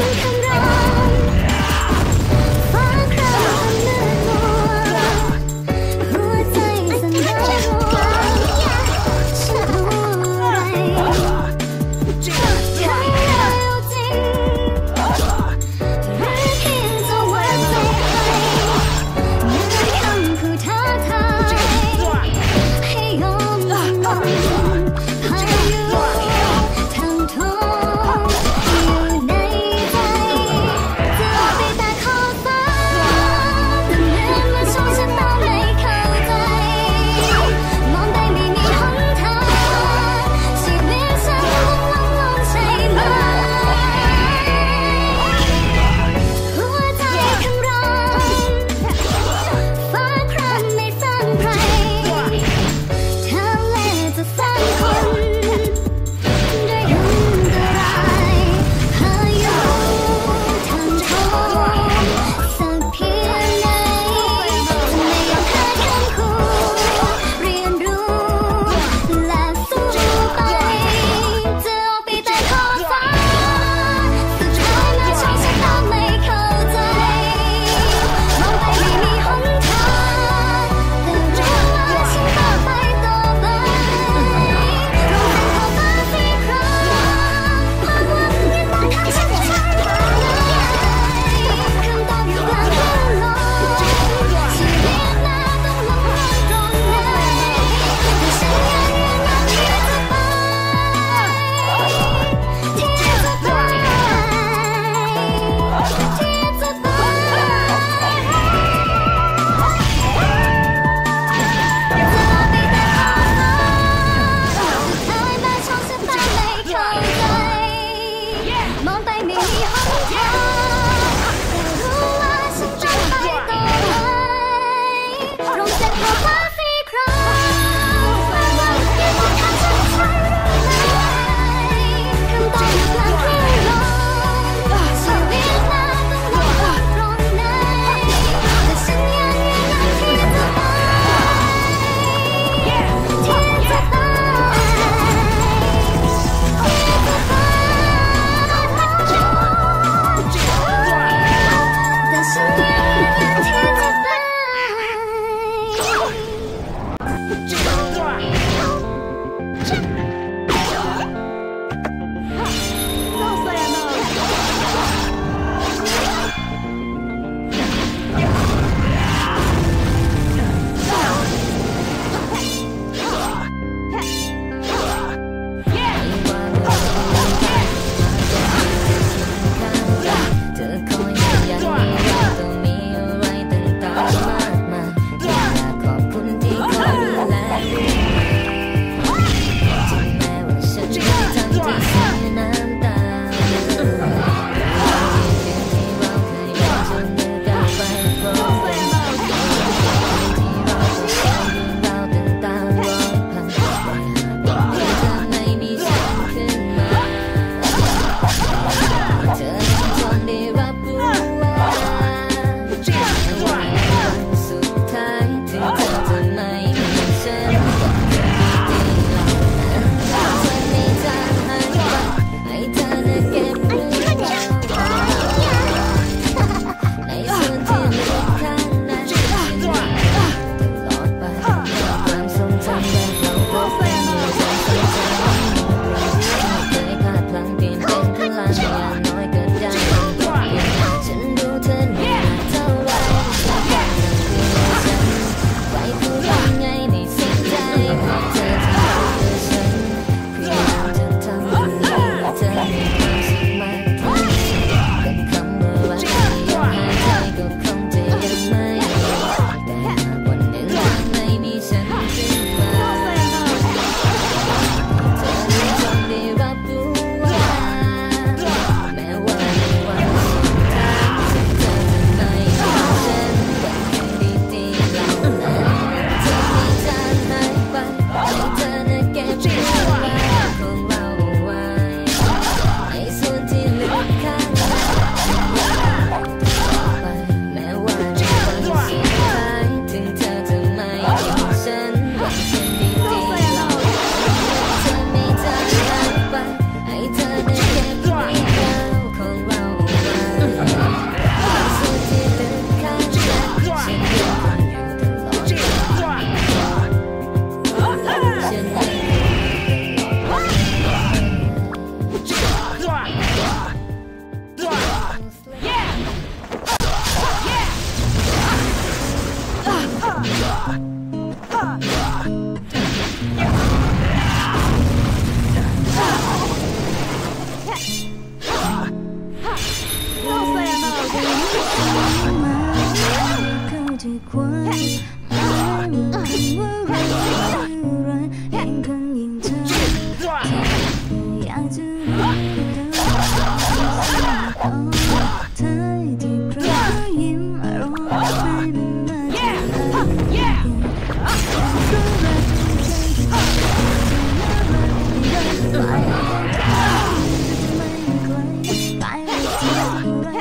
เ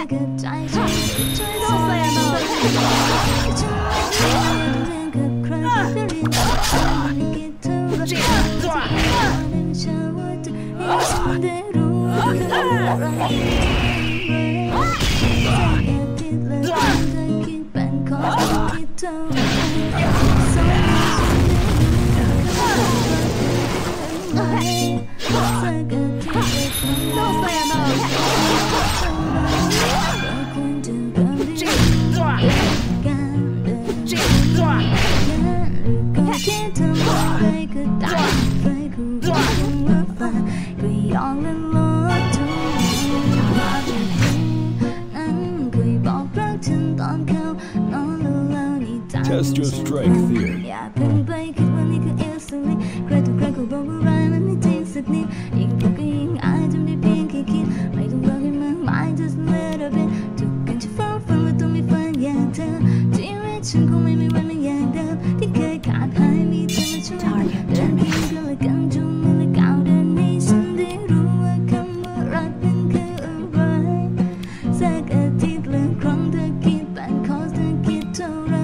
Test your strength here. อย่าเพิ่งไปคิดว่านี่คือเอลสลิใครต่อใครก็บอกว่าร้ายมันไม่จริงสักนิดยิ่งพูดก็ยิ่งอายจำได้เพียงแค่คิดไม่ต้องบอกให้มากมาย just a little bit ทุกคนจะฟ้องฟังว่าต้องมีแฟนอย่างเธอชีวิตฉันคงไม่มีวันเหมือนอย่างเดิมที่เคยขาดหายมีเธอมาช่วยเดินเคียงกันและกันจูงมือและก้าวเดินให้ฉันได้รู้ว่าคำว่ารักนั้นคืออะไรสักอาทิตย์ละครั้งเธอคิดแต่ขอเธอคิดเท่าไร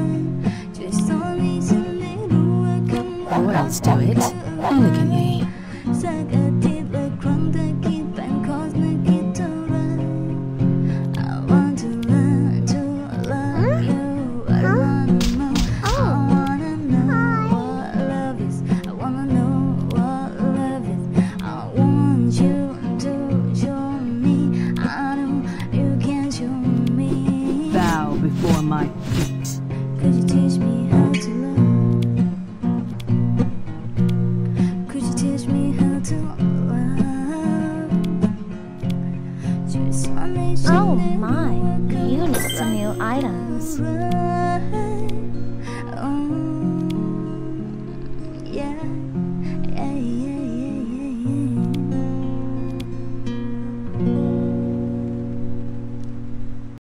Who else do it? Elegantly. Bow before my feet. Could you teach me how to love? Could you teach me how to love? Oh my, you need some new items.